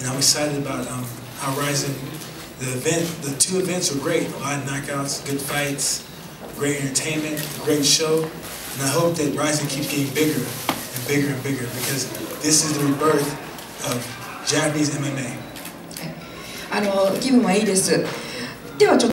and I'm excited about how Rizin, the two events were great. A lot of knockouts, good fights, great entertainment, great show, and I hope that Rizin keeps getting bigger and bigger and bigger because this is the rebirth of Japanese MMA. 気分はいいです。ではちょっと